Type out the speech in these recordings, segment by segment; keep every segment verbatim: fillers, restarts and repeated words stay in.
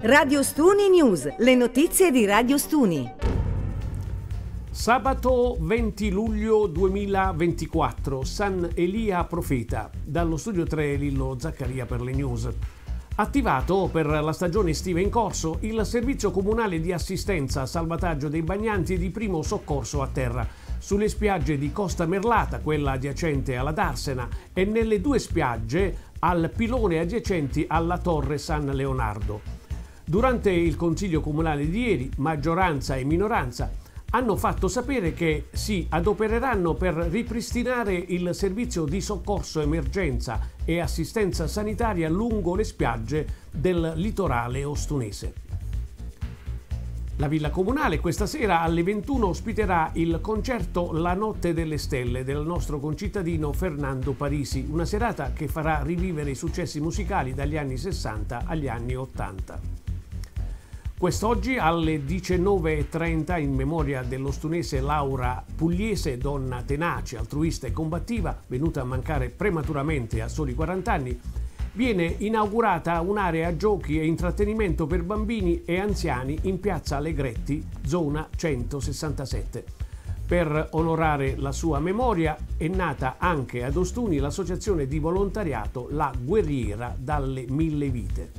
Radio Stuni News, le notizie di Radio Stuni. Sabato venti luglio duemilaventiquattro, San Elia Profeta, dallo studio tre Lillo Zaccaria per le news. Attivato per la stagione estiva in corso il servizio comunale di assistenza a salvataggio dei bagnanti e di primo soccorso a terra sulle spiagge di Costa Merlata, quella adiacente alla Darsena, e nelle due spiagge al pilone adiacenti alla Torre San Leonardo. Durante il Consiglio Comunale di ieri, maggioranza e minoranza hanno fatto sapere che si adopereranno per ripristinare il servizio di soccorso, emergenza e assistenza sanitaria lungo le spiagge del litorale ostunese. La Villa Comunale questa sera alle ventuno ospiterà il concerto La Notte delle Stelle del nostro concittadino Fernando Parisi, una serata che farà rivivere i successi musicali dagli anni sessanta agli anni ottanta. Quest'oggi alle diciannove e trenta, in memoria dell'ostunese Laura Pugliese, donna tenace, altruista e combattiva, venuta a mancare prematuramente a soli quaranta anni, viene inaugurata un'area giochi e intrattenimento per bambini e anziani in piazza Allegretti, zona centosessantasette. Per onorare la sua memoria è nata anche ad Ostuni l'associazione di volontariato La Guerriera dalle Mille Vite.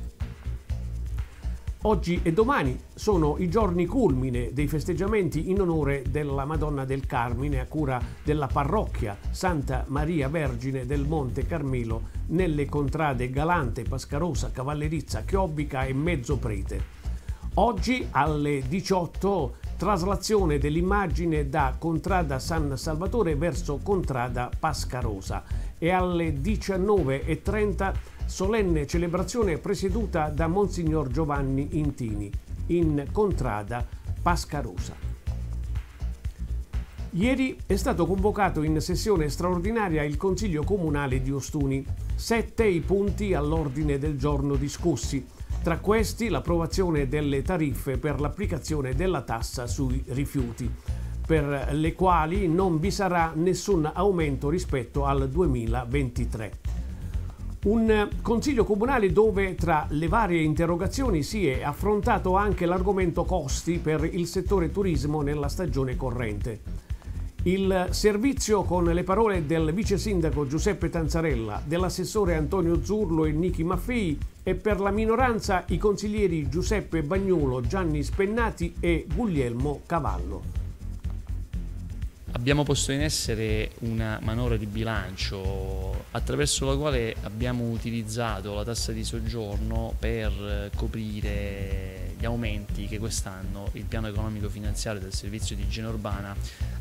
Oggi e domani sono i giorni culmine dei festeggiamenti in onore della Madonna del Carmine a cura della parrocchia Santa Maria Vergine del Monte Carmelo nelle contrade Galante, Pascarosa, Cavallerizza, Chiobbica e Mezzoprete. Oggi alle diciotto traslazione dell'immagine da Contrada San Salvatore verso Contrada Pascarosa e alle diciannove e trenta solenne celebrazione presieduta da Monsignor Giovanni Intini in Contrada Pascarosa. Ieri è stato convocato in sessione straordinaria il Consiglio Comunale di Ostuni. Sette i punti all'ordine del giorno discussi. Tra questi l'approvazione delle tariffe per l'applicazione della tassa sui rifiuti, per le quali non vi sarà nessun aumento rispetto al duemilaventitré. Un consiglio comunale dove tra le varie interrogazioni si è affrontato anche l'argomento costi per il settore turismo nella stagione corrente. Il servizio, con le parole del vice sindaco Giuseppe Tanzarella, dell'assessore Antonio Zurlo e Nichi Maffei, e per la minoranza i consiglieri Giuseppe Bagnulo, Gianni Spennati e Guglielmo Cavallo. Abbiamo posto in essere una manovra di bilancio attraverso la quale abbiamo utilizzato la tassa di soggiorno per coprire gli aumenti che quest'anno il piano economico finanziario del servizio di igiene urbana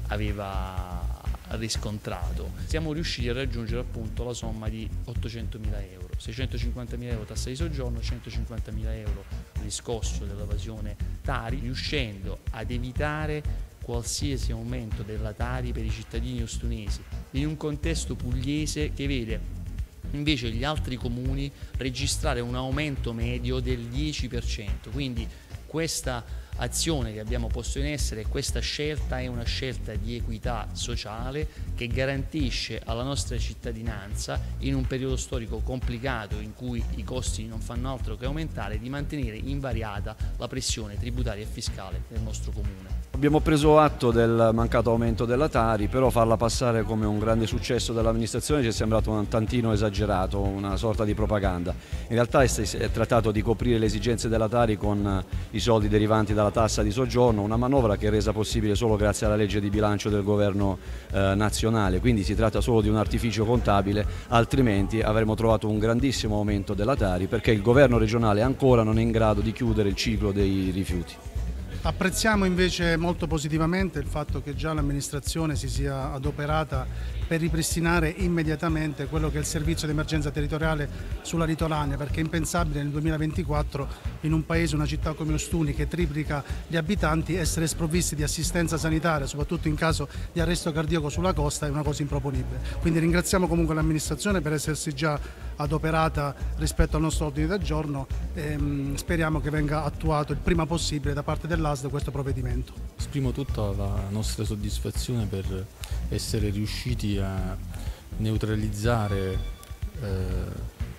aveva riscontrato. Siamo riusciti a raggiungere appunto la somma di ottocentomila euro, seicentocinquantamila euro tassa di soggiorno, centocinquantamila euro riscosso dell'evasione Tari, riuscendo ad evitare qualsiasi aumento della Tari per i cittadini ostunesi, in un contesto pugliese che vede invece gli altri comuni registrare un aumento medio del dieci per cento. Quindi questa azione che abbiamo posto in essere, questa scelta è una scelta di equità sociale che garantisce alla nostra cittadinanza, in un periodo storico complicato in cui i costi non fanno altro che aumentare, di mantenere invariata la pressione tributaria e fiscale del nostro comune. Abbiamo preso atto del mancato aumento della Tari, però farla passare come un grande successo dell'amministrazione ci è sembrato un tantino esagerato, una sorta di propaganda. In realtà è trattato di coprire le esigenze della Tari con i soldi derivanti dalla tassa di soggiorno, una manovra che è resa possibile solo grazie alla legge di bilancio del governo eh, nazionale, quindi si tratta solo di un artificio contabile, altrimenti avremmo trovato un grandissimo aumento della Tari perché il governo regionale ancora non è in grado di chiudere il ciclo dei rifiuti. Apprezziamo invece molto positivamente il fatto che già l'amministrazione si sia adoperata per ripristinare immediatamente quello che è il servizio di emergenza territoriale sulla Litoranea, perché è impensabile nel duemilaventiquattro in un paese, una città come Ostuni che triplica gli abitanti, essere sprovvisti di assistenza sanitaria, soprattutto in caso di arresto cardiaco sulla costa, è una cosa improponibile. Quindi ringraziamo comunque l'amministrazione per essersi già adoperata rispetto al nostro ordine del giorno e speriamo che venga attuato il prima possibile da parte dell'A S D questo provvedimento. Esprimo tutta la nostra soddisfazione per essere riusciti a neutralizzare eh,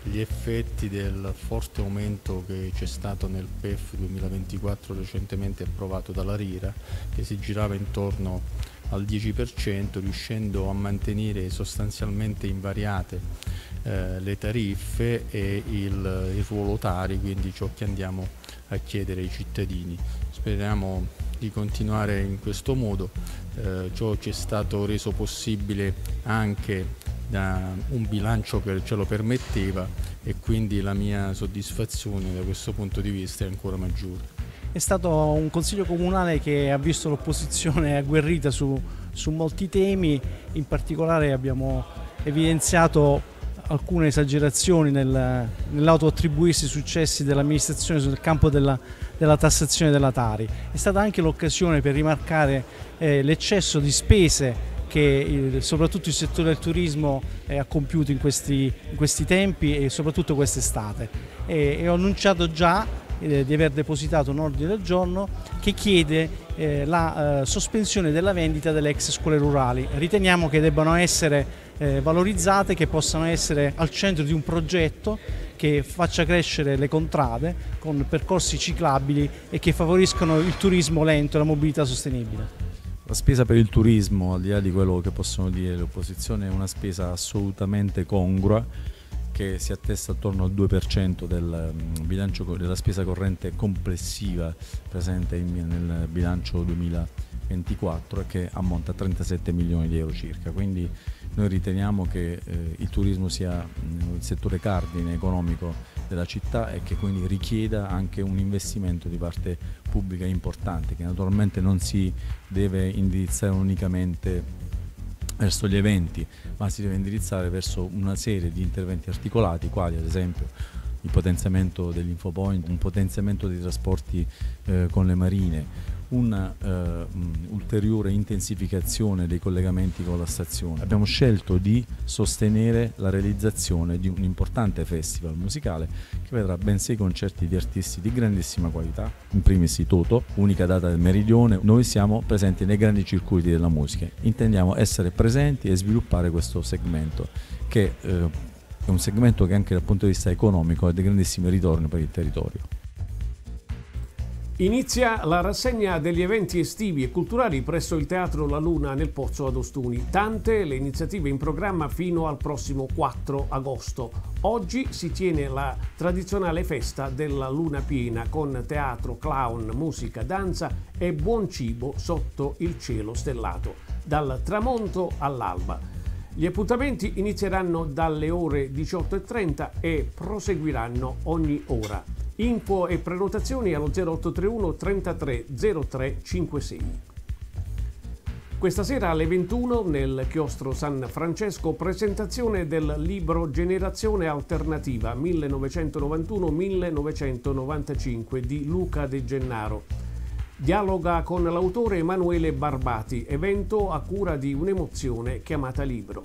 gli effetti del forte aumento che c'è stato nel P E F duemilaventiquattro recentemente approvato dalla RIRA, che si girava intorno al dieci per cento, riuscendo a mantenere sostanzialmente invariate eh, le tariffe e il, il ruolo Tari, quindi ciò che andiamo a chiedere ai cittadini. Speriamo di continuare in questo modo, eh, ciò ci è stato reso possibile anche da un bilancio che ce lo permetteva, e quindi la mia soddisfazione da questo punto di vista è ancora maggiore. È stato un consiglio comunale che ha visto l'opposizione agguerrita su, su molti temi, in particolare abbiamo evidenziato alcune esagerazioni nel, nell'autoattribuirsi successi dell'amministrazione sul campo della, della tassazione della Tari. È stata anche l'occasione per rimarcare eh, l'eccesso di spese che il, soprattutto il settore del turismo eh, ha compiuto in questi, in questi tempi e soprattutto quest'estate. E, e ho annunciato già eh, di aver depositato un ordine del giorno che chiede eh, la eh, sospensione della vendita delle ex scuole rurali. Riteniamo che debbano essere eh, valorizzate, che possano essere al centro di un progetto che faccia crescere le contrade con percorsi ciclabili e che favoriscano il turismo lento e la mobilità sostenibile. La spesa per il turismo, al di là di quello che possono dire le opposizioni, è una spesa assolutamente congrua, che si attesta attorno al due per cento del bilancio, della spesa corrente complessiva presente in, nel bilancio duemilaventiquattro, e che ammonta a trentasette milioni di euro circa. Quindi noi riteniamo che eh, il turismo sia il settore cardine economico della città, e che quindi richieda anche un investimento di parte pubblica importante, che naturalmente non si deve indirizzare unicamente verso gli eventi, ma si deve indirizzare verso una serie di interventi articolati, quali ad esempio il potenziamento dell'infopoint, un potenziamento dei trasporti eh, con le marine, una uh, ulteriore intensificazione dei collegamenti con la stazione. Abbiamo scelto di sostenere la realizzazione di un importante festival musicale che vedrà ben sei concerti di artisti di grandissima qualità, in primis i Toto, unica data del Meridione. Noi siamo presenti nei grandi circuiti della musica, intendiamo essere presenti e sviluppare questo segmento, che uh, è un segmento che anche dal punto di vista economico ha dei grandissimi ritorni per il territorio. Inizia la rassegna degli eventi estivi e culturali presso il Teatro La Luna nel Pozzo ad Ostuni. Tante le iniziative in programma fino al prossimo quattro agosto. Oggi si tiene la tradizionale festa della luna piena con teatro, clown, musica, danza e buon cibo sotto il cielo stellato, dal tramonto all'alba. Gli appuntamenti inizieranno dalle ore diciotto e trenta e proseguiranno ogni ora. Info e prenotazioni allo zero otto tre uno trentatré zero tre cinquantasei. Questa sera alle ventuno nel chiostro San Francesco presentazione del libro Generazione Alternativa millenovecentonovantuno millenovecentonovantacinque di Luca De Gennaro. Dialoga con l'autore Emanuele Barbati, evento a cura di Un'emozione chiamata Libro.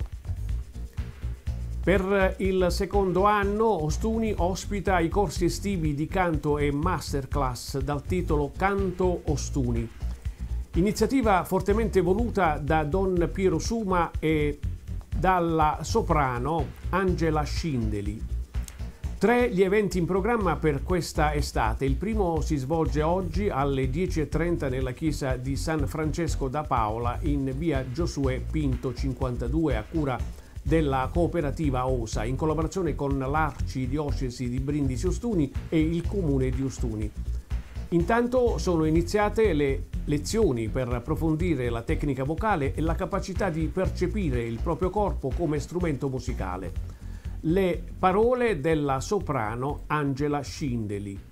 Per il secondo anno Ostuni ospita i corsi estivi di canto e masterclass dal titolo Canto Ostuni. Iniziativa fortemente voluta da Don Piero Suma e dalla soprano Angela Scindeli. Tre gli eventi in programma per questa estate. Il primo si svolge oggi alle dieci e trenta nella chiesa di San Francesco da Paola in via Giosuè Pinto cinquantadue a cura della cooperativa O S A in collaborazione con l'Arcidiocesi di Brindisi Ostuni e il Comune di Ostuni. Intanto sono iniziate le lezioni per approfondire la tecnica vocale e la capacità di percepire il proprio corpo come strumento musicale. Le parole della soprano Angela Scindeli.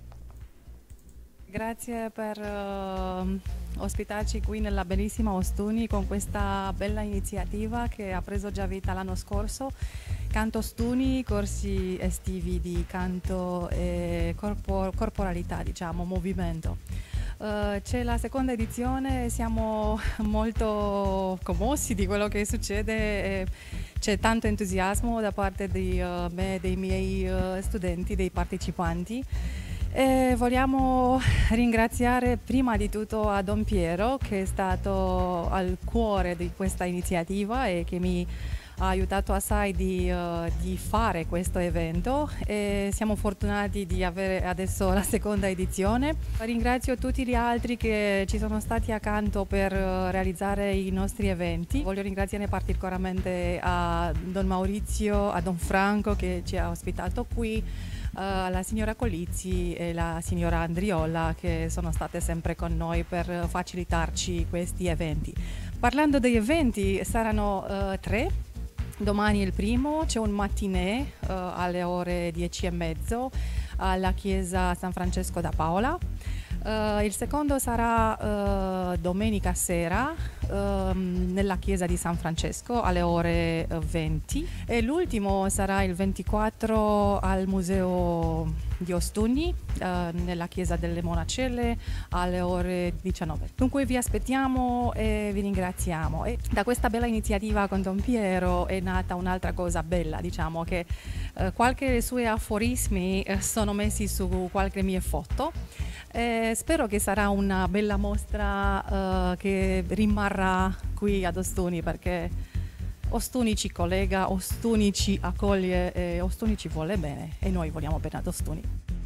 Grazie per uh, ospitarci qui nella bellissima Ostuni con questa bella iniziativa che ha preso già vita l'anno scorso. Canto Ostuni, corsi estivi di canto e corpo, corporalità, diciamo, movimento. Uh, c'è la seconda edizione, siamo molto commossi di quello che succede, e c'è tanto entusiasmo da parte di uh, me e dei miei uh, studenti, dei partecipanti. E vogliamo ringraziare prima di tutto a Don Piero, che è stato al cuore di questa iniziativa e che mi ha aiutato assai di, uh, di fare questo evento e siamo fortunati di avere adesso la seconda edizione. Ringrazio tutti gli altri che ci sono stati accanto per uh, realizzare i nostri eventi. Voglio ringraziare particolarmente a Don Maurizio, a Don Franco che ci ha ospitato qui, alla signora Colizzi e la signora Andriola che sono state sempre con noi per facilitarci questi eventi. Parlando degli eventi, saranno uh, tre. Domani il primo, c'è un mattinè uh, alle ore dieci e mezzo alla chiesa San Francesco da Paola. Uh, il secondo sarà uh, domenica sera uh, nella chiesa di San Francesco alle ore venti e l'ultimo sarà il ventiquattro al museo di Ostuni uh, nella chiesa delle Monacelle alle ore diciannove. Dunque vi aspettiamo e vi ringraziamo. E da questa bella iniziativa con Don Piero è nata un'altra cosa bella, diciamo che uh, qualche dei suoi aforismi uh, sono messi su qualche mie foto. Eh, spero che sarà una bella mostra uh, che rimarrà qui ad Ostuni, perché Ostuni ci collega, Ostuni ci accoglie e Ostuni ci vuole bene e noi vogliamo bene ad Ostuni.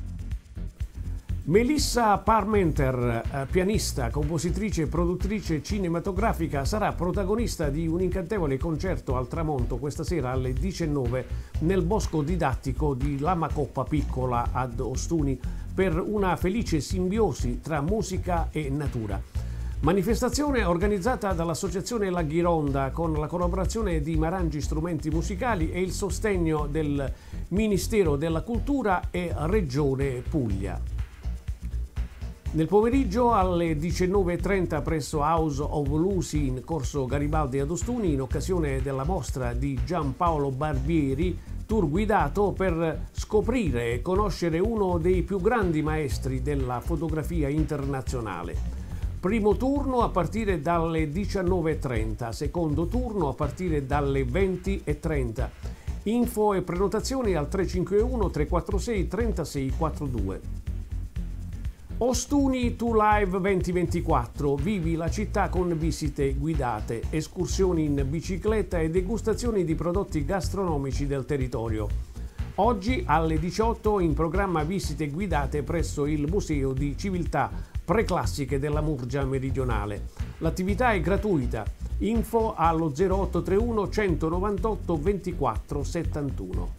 Melissa Parmenter, pianista, compositrice e produttrice cinematografica, sarà protagonista di un incantevole concerto al tramonto questa sera alle diciannove nel bosco didattico di Lama Coppa Piccola ad Ostuni per una felice simbiosi tra musica e natura. Manifestazione organizzata dall'Associazione La Ghironda con la collaborazione di Marangi Strumenti Musicali e il sostegno del Ministero della Cultura e Regione Puglia. Nel pomeriggio alle diciannove e trenta presso House of Lucy in Corso Garibaldi ad Ostuni, in occasione della mostra di Giampaolo Barbieri, tour guidato per scoprire e conoscere uno dei più grandi maestri della fotografia internazionale. Primo turno a partire dalle diciannove e trenta, secondo turno a partire dalle venti e trenta. Info e prenotazioni al tre cinque uno tre quattro sei tre sei quattro due. Ostuni to Live duemilaventiquattro, vivi la città con visite guidate, escursioni in bicicletta e degustazioni di prodotti gastronomici del territorio. Oggi alle diciotto in programma visite guidate presso il Museo di Civiltà Preclassiche della Murgia Meridionale. L'attività è gratuita. Info allo zero otto tre uno centonovantotto ventiquattro settantuno.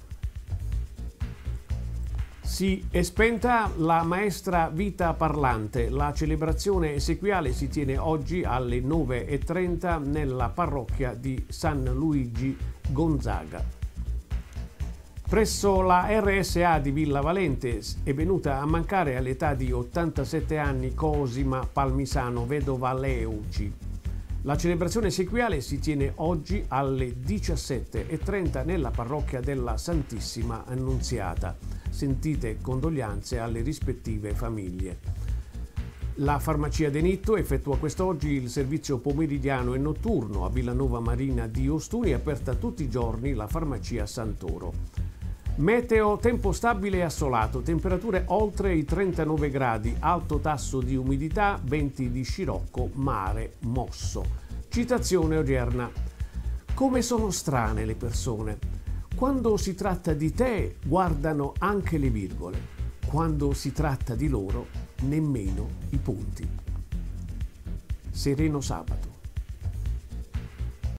Si è spenta la maestra Vita Parlante. La celebrazione essequiale si tiene oggi alle nove e trenta nella parrocchia di San Luigi Gonzaga. Presso la R S A di Villa Valente è venuta a mancare all'età di ottantasette anni Cosima Palmisano, vedova Leuci. La celebrazione essequiale si tiene oggi alle diciassette e trenta nella parrocchia della Santissima Annunziata. Sentite condoglianze alle rispettive famiglie. La farmacia Denitto effettua quest'oggi il servizio pomeridiano e notturno a Villanova Marina di Ostuni, è aperta tutti i giorni la farmacia Santoro. Meteo: tempo stabile e assolato, temperature oltre i trentanove gradi, alto tasso di umidità, venti di scirocco, mare mosso. Citazione odierna: come sono strane le persone. Quando si tratta di te guardano anche le virgole, quando si tratta di loro nemmeno i punti. Sereno sabato.